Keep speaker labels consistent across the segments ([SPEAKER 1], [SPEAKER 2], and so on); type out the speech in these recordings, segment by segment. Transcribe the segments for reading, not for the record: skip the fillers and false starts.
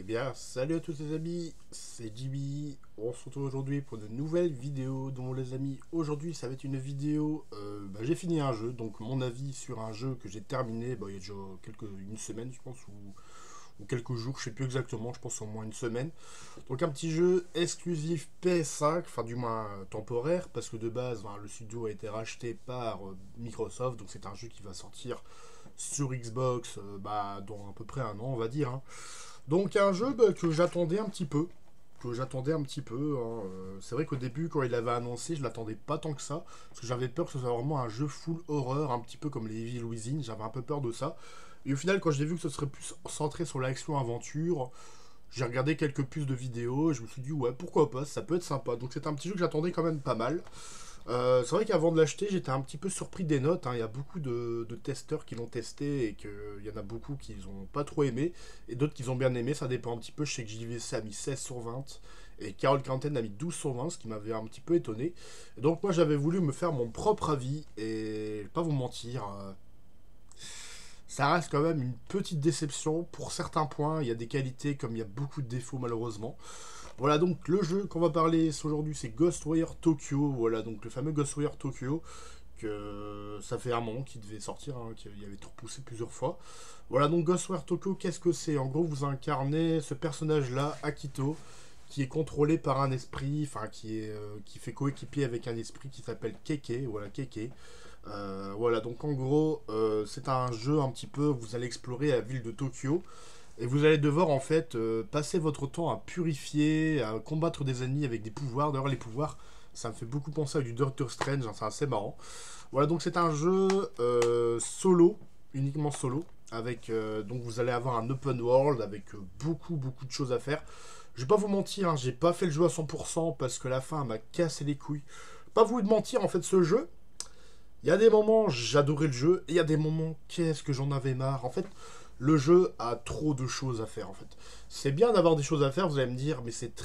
[SPEAKER 1] bien, salut à tous les amis, c'est JB. On se retrouve aujourd'hui pour de nouvelles vidéos. Donc les amis, aujourd'hui ça va être une vidéo, j'ai fini un jeu, donc mon avis sur un jeu que j'ai terminé, il y a déjà une semaine je pense, ou quelques jours, je sais plus exactement, je pense au moins une semaine. Donc un petit jeu exclusif PS5, enfin du moins temporaire, parce que de base le studio a été racheté par Microsoft, donc c'est un jeu qui va sortir sur Xbox dans à peu près un an on va dire, hein. Donc un jeu que j'attendais un petit peu. C'est vrai qu'au début, quand il l'avait annoncé, je l'attendais pas tant que ça. Parce que j'avais peur que ce soit vraiment un jeu full horreur, un petit peu comme les Evil Within. J'avais un peu peur de ça. Et au final, quand j'ai vu que ce serait plus centré sur l'action-aventure, j'ai regardé quelques puces de vidéos. Et je me suis dit, ouais, pourquoi pas, ça peut être sympa. Donc c'est un petit jeu que j'attendais quand même pas mal. C'est vrai qu'avant de l'acheter, j'étais un petit peu surpris des notes, hein. Il y a beaucoup de testeurs qui l'ont testé et qu'il y en a beaucoup qui n'ont pas trop aimé et d'autres qui ont bien aimé. Ça dépend un petit peu. Je sais que JVC a mis 16 sur 20 et Carole Quinten a mis 12 sur 20, ce qui m'avait un petit peu étonné. Et donc, moi, j'avais voulu me faire mon propre avis et pas vous mentir. Ça reste quand même une petite déception. Pour certains points, il y a des qualités comme il y a beaucoup de défauts, malheureusement. Voilà, donc le jeu qu'on va parler aujourd'hui, c'est Ghostwire Tokyo. Voilà, donc le fameux Ghostwire Tokyo, que ça fait un moment qu'il devait sortir, hein, qu'il avait été repoussé plusieurs fois. Voilà, donc Ghostwire Tokyo, qu'est-ce que c'est? En gros, vous incarnez ce personnage-là, Akito, qui est contrôlé par un esprit, enfin qui fait coéquipier avec un esprit qui s'appelle Keke. Voilà, Keke. Voilà, donc en gros, c'est un jeu un petit peu, vous allez explorer la ville de Tokyo. Et vous allez devoir en fait passer votre temps à purifier, à combattre des ennemis avec des pouvoirs. D'ailleurs les pouvoirs, ça me fait beaucoup penser à du Doctor Strange, hein, c'est assez marrant. Voilà, donc c'est un jeu solo, uniquement solo. Donc vous allez avoir un open world avec beaucoup de choses à faire. Je vais pas vous mentir, hein, j'ai pas fait le jeu à 100% parce que la fin m'a cassé les couilles. Pas voulu de mentir, en fait ce jeu, il y a des moments j'adorais le jeu et il y a des moments qu'est-ce que j'en avais marre. En fait, le jeu a trop de choses à faire en fait. C'est bien d'avoir des choses à faire, vous allez me dire, mais c'est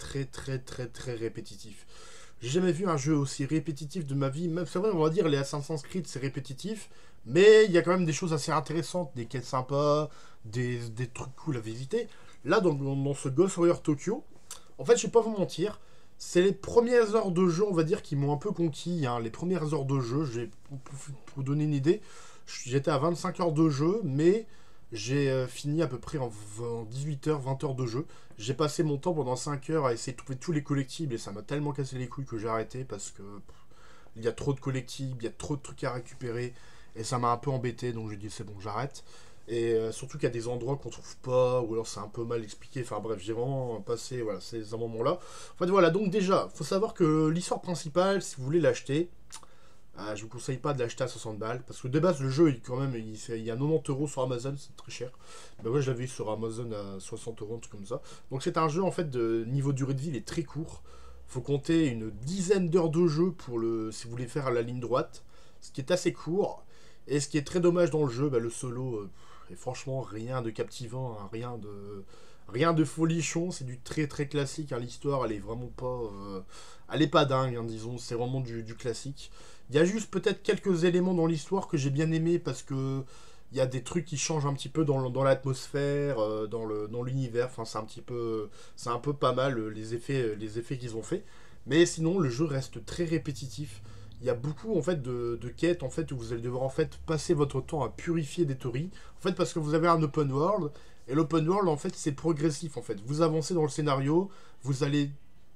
[SPEAKER 1] très répétitif. J'ai jamais vu un jeu aussi répétitif de ma vie. Même c'est vrai, on va dire les Assassin's Creed c'est répétitif, mais il y a quand même des choses assez intéressantes, des quêtes sympas, des trucs cool à visiter. Là, dans ce Ghost Warrior Tokyo, en fait, je vais pas vous mentir, c'est les premières heures de jeu, on va dire, qui m'ont un peu conquis, hein. Les premières heures de jeu, pour vous donner une idée, j'étais à 25 heures de jeu, mais j'ai fini à peu près en 18 heures, 20 heures de jeu. J'ai passé mon temps pendant 5 heures à essayer de trouver tous les collectibles et ça m'a tellement cassé les couilles que j'ai arrêté parce que il y a trop de collectibles, il y a trop de trucs à récupérer et ça m'a un peu embêté, donc j'ai dit c'est bon, j'arrête. Et surtout qu'il y a des endroits qu'on trouve pas, ou alors c'est un peu mal expliqué. Enfin bref, j'ai vraiment passé voilà, ces moments-là. En fait voilà, donc déjà, faut savoir que l'histoire principale, si vous voulez l'acheter, je vous conseille pas de l'acheter à 60 balles, parce que de base le jeu, il y a 90 euros sur Amazon, c'est très cher. Ben moi je l'avais eu sur Amazon à 60 euros, un truc comme ça. Donc c'est un jeu en fait de niveau durée de vie, il est très court. Faut compter une dizaine d'heures de jeu si vous voulez faire à la ligne droite, ce qui est assez court. Et ce qui est très dommage dans le jeu, le solo, et franchement, rien de captivant, hein, rien de folichon, c'est du très classique, hein. L'histoire, elle est vraiment pas, elle est pas dingue, hein, disons, c'est vraiment du classique. Il y a juste peut-être quelques éléments dans l'histoire que j'ai bien aimé parce que il y a des trucs qui changent un petit peu dans l'atmosphère, dans l'univers. Enfin, c'est un peu pas mal les effets qu'ils ont fait. Mais sinon, le jeu reste très répétitif. Il y a beaucoup en fait de quêtes en fait où vous allez devoir en fait passer votre temps à purifier des théories. En fait parce que vous avez un open world et l'open world en fait c'est progressif en fait. Vous avancez dans le scénario, vous allez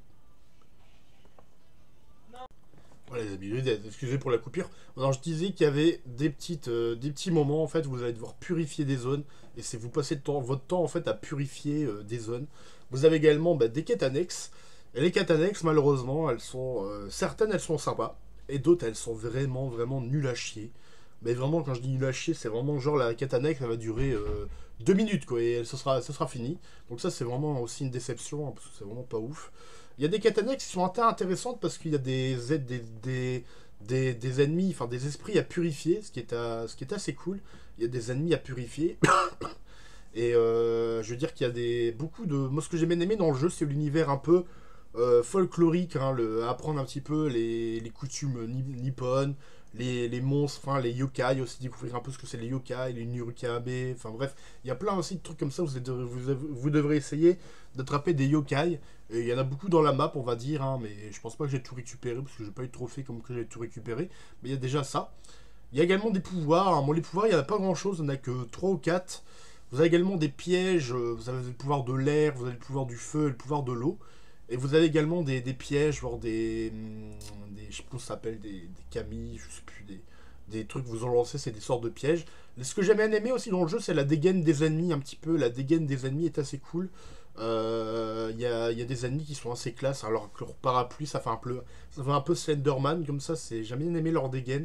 [SPEAKER 1] voilà les amis, excusez pour la coupure. Alors je disais qu'il y avait des petits moments en fait où vous allez devoir purifier des zones et c'est vous passez votre temps en fait à purifier des zones. Vous avez également des quêtes annexes. Et les quêtes annexes malheureusement elles sont certaines elles sont sympas et d'autres elles sont vraiment nulles à chier. Mais vraiment quand je dis nul à chier c'est vraiment genre la quête annexe elle va durer 2 minutes quoi et ça sera fini. Donc ça c'est vraiment aussi une déception, hein, parce que c'est vraiment pas ouf. Il y a des quêtes annexes qui sont intéressantes parce qu'il y a des ennemis, enfin des esprits à purifier, ce qui est assez cool. Il y a des ennemis à purifier. Et je veux dire qu'il y a beaucoup de... Moi ce que j'ai bien aimé dans le jeu c'est l'univers un peu folklorique, hein, apprendre un petit peu les coutumes nippones, les monstres, enfin les yokai aussi, découvrir un peu ce que c'est les yokai, les Nurukame, enfin bref, il y a plein aussi de trucs comme ça, vous devrez essayer d'attraper des yokai, et il y en a beaucoup dans la map, on va dire, hein, mais je pense pas que j'ai tout récupéré, parce que j'ai pas eu de trophée comme que j'ai tout récupéré, mais il y a déjà ça. Il y a également des pouvoirs, hein. Bon, les pouvoirs, il n'y en a pas grand chose, il n'y en a que 3 ou 4. Vous avez également des pièges, vous avez le pouvoir de l'air, vous avez le pouvoir du feu et le pouvoir de l'eau. Et vous avez également des pièges, voire je sais pas comment ça s'appelle, des camis, je sais plus, des trucs que vous en lancez, c'est des sortes de pièges. Ce que j'ai bien aimé aussi dans le jeu, c'est la dégaine des ennemis, un petit peu. La dégaine des ennemis est assez cool. Il y a des ennemis qui sont assez classe, alors que leur parapluie, ça fait un peu Slenderman, comme ça, j'ai bien aimé leur dégaine.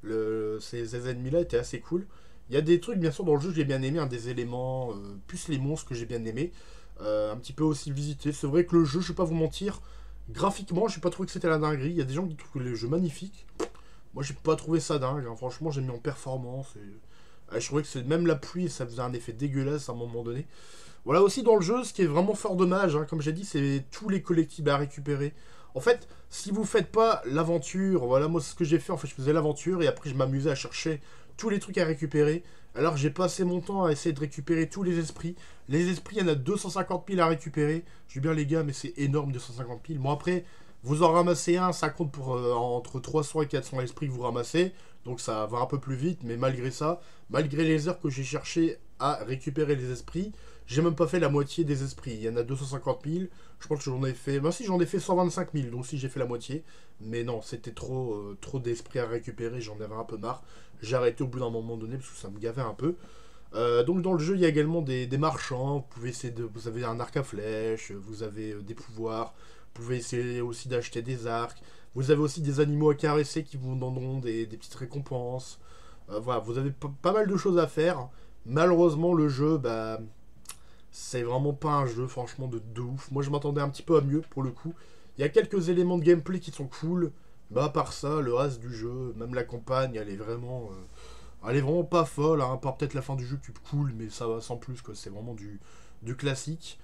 [SPEAKER 1] Ces ennemis-là étaient assez cool. Il y a des trucs, bien sûr, dans le jeu, j'ai bien aimé, hein, des éléments, plus les monstres que j'ai bien aimé. Un petit peu aussi visité. C'est vrai que le jeu, je vais pas vous mentir, graphiquement, j'ai pas trouvé que c'était la dinguerie. Il y a des gens qui trouvent le jeu magnifique. Moi, j'ai pas trouvé ça dingue, hein. Franchement, j'ai mis en performance. Je trouvais que même la pluie, ça faisait un effet dégueulasse à un moment donné. Voilà aussi dans le jeu, ce qui est vraiment fort dommage, hein, comme j'ai dit, c'est tous les collectibles à récupérer. En fait, si vous faites pas l'aventure, voilà, moi, c'est ce que j'ai fait, en fait, je faisais l'aventure et après, je m'amusais à chercher tous les trucs à récupérer. Alors, j'ai passé mon temps à essayer de récupérer tous les esprits. Les esprits, il y en a 250 000 à récupérer. Je dis bien, les gars, mais c'est énorme, 250 000. Bon, après, vous en ramassez un, ça compte pour entre 300 et 400 esprits que vous ramassez. Donc, ça va un peu plus vite, mais malgré ça, malgré les heures que j'ai cherché à récupérer les esprits, j'ai même pas fait la moitié des esprits. Il y en a 250 000. Je pense que j'en ai fait. Ben si, j'en ai fait 125 000. Donc si j'ai fait la moitié. Mais non, c'était trop d'esprits à récupérer. J'en avais un peu marre. J'ai arrêté au bout d'un moment donné parce que ça me gavait un peu. Donc dans le jeu, il y a également des marchands. Vous avez un arc à flèches. Vous avez des pouvoirs. Vous pouvez essayer aussi d'acheter des arcs. Vous avez aussi des animaux à caresser qui vous donneront des petites récompenses. Voilà, vous avez pas mal de choses à faire. Malheureusement, le jeu, bah, c'est vraiment pas un jeu, franchement, de ouf. Moi, je m'attendais un petit peu à mieux, pour le coup. Il y a quelques éléments de gameplay qui sont cool. Bah, à part ça, le reste du jeu, même la campagne, elle est vraiment pas folle, hein, à part peut-être la fin du jeu qui est cool, mais ça va sans plus, quoi. C'est vraiment du classique.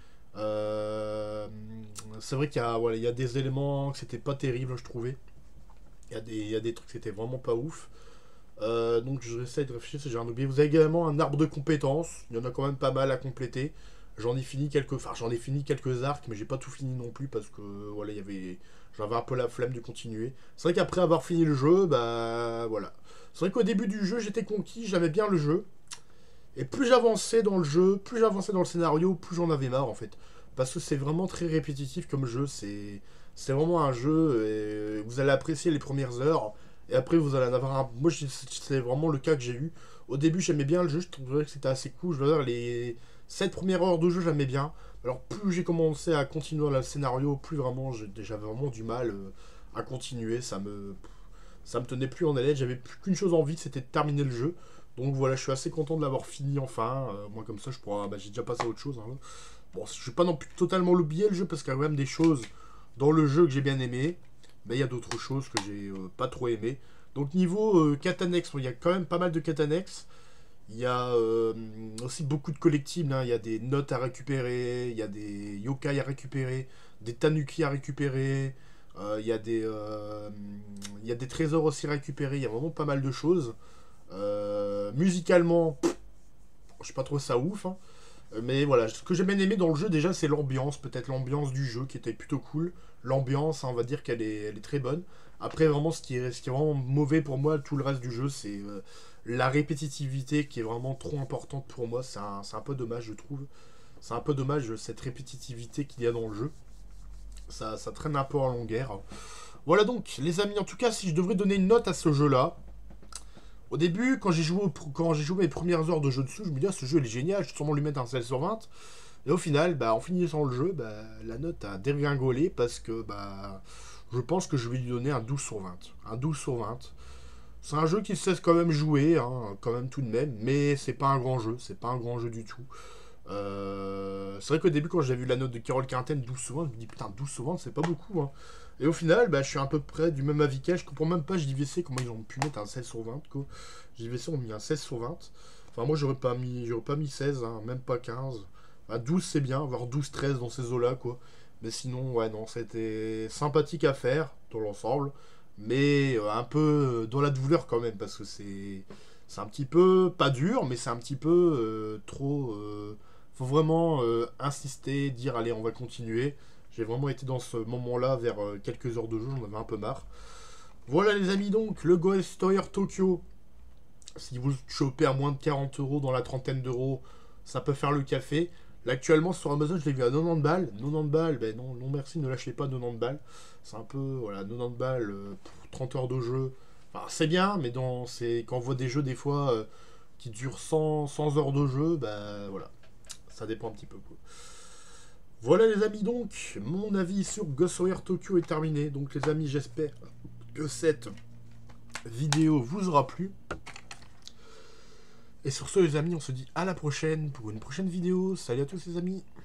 [SPEAKER 1] Euh, c'est vrai qu'il y a des éléments que c'était pas terrible, je trouvais. Il y a des trucs qui étaient vraiment pas ouf. Donc j'essaie de réfléchir si j'ai un oublié. Vous avez également un arbre de compétences. Il y en a quand même pas mal à compléter. J'en ai fini quelques arcs, mais j'ai pas tout fini non plus parce que voilà, j'avais un peu la flemme de continuer. C'est vrai qu'après avoir fini le jeu, bah voilà. C'est vrai qu'au début du jeu, j'étais conquis, j'aimais bien le jeu. Et plus j'avançais dans le jeu, plus j'avançais dans le scénario, plus j'en avais marre en fait. Parce que c'est vraiment très répétitif comme jeu. C'est vraiment un jeu et vous allez apprécier les premières heures. Et après, vous allez en avoir un. Moi, c'est vraiment le cas que j'ai eu. Au début, j'aimais bien le jeu, je trouvais que c'était assez cool. Je veux dire, les 7 premières heures de jeu, j'aimais bien. Alors, plus j'ai commencé à continuer dans le scénario, plus vraiment j'avais vraiment du mal à continuer. Ça me tenait plus en haleine. J'avais plus qu'une chose envie, c'était de terminer le jeu. Donc voilà, je suis assez content de l'avoir fini enfin. Moi, comme ça, j'ai déjà passé à autre chose, hein. Bon, je vais pas non plus totalement l'oublier le jeu parce qu'il y a quand même des choses dans le jeu que j'ai bien aimé. Mais il y a d'autres choses que j'ai pas trop aimé. Donc niveau quêtes annexes, il y a quand même pas mal de quêtes annexes. Il y a aussi beaucoup de collectibles, hein. Il y a des notes à récupérer, il y a des yokai à récupérer, des tanuki à récupérer, il y a des trésors aussi à récupérer, il y a vraiment pas mal de choses. Musicalement, je sais pas trop ça ouf, hein. Mais voilà, ce que j'ai bien aimé dans le jeu déjà, c'est l'ambiance, peut-être l'ambiance du jeu qui était plutôt cool. L'ambiance, hein, on va dire qu'elle est très bonne. Après, vraiment, ce qui est vraiment mauvais pour moi, tout le reste du jeu, c'est la répétitivité qui est vraiment trop importante pour moi. C'est un peu dommage, je trouve. C'est un peu dommage cette répétitivité qu'il y a dans le jeu. Ça traîne un peu en longueur. Voilà donc, les amis, en tout cas, si je devrais donner une note à ce jeu-là, au début, quand j'ai joué mes premières heures de jeu dessus, je me dis, ah, ce jeu il est génial, je vais sûrement lui mettre un 16 sur 20. Et au final, bah, en finissant le jeu, bah, la note a dégringolé parce que bah, je pense que je vais lui donner un 12 sur 20. Un 12 sur 20. C'est un jeu qui se laisse quand même jouer, hein, quand même tout de même, mais c'est pas un grand jeu, c'est pas un grand jeu du tout. C'est vrai qu'au début, quand j'ai vu la note de Carole Quinten, 12 sur 20, je me dis putain, 12 sur 20, c'est pas beaucoup, hein. Et au final, bah, je suis à peu près du même avis qu'elle. Je comprends même pas JVC comment ils ont pu mettre un 16 sur 20, quoi. JVC ont mis un 16 sur 20. Enfin, moi, j'aurais pas mis 16, hein, même pas 15. Bah, 12, c'est bien, voire 12-13 dans ces eaux-là, quoi. Mais sinon, ouais, non, c'était sympathique à faire, dans l'ensemble. mais un peu dans la douleur quand même, parce que c'est un petit peu, pas dur, mais c'est un petit peu trop... faut vraiment insister, dire allez on va continuer. J'ai vraiment été dans ce moment-là vers quelques heures de jeu, j'en avais un peu marre. Voilà les amis donc, le Ghost Story Tokyo. Si vous le chopez à moins de 40 euros dans la trentaine d'euros, ça peut faire le café. Là actuellement sur Amazon je l'ai vu à 90 balles. 90 balles, ben non, non merci, ne lâchez pas 90 balles. C'est un peu, voilà, 90 balles pour 30 heures de jeu. Enfin, c'est bien, mais quand on voit des jeux des fois qui durent 100 heures de jeu, ben voilà, ça dépend un petit peu quoi. Voilà les amis donc, mon avis sur Ghostwire Tokyo est terminé. Donc les amis, j'espère que cette vidéo vous aura plu. Et sur ce les amis, on se dit à la prochaine pour une prochaine vidéo. Salut à tous les amis.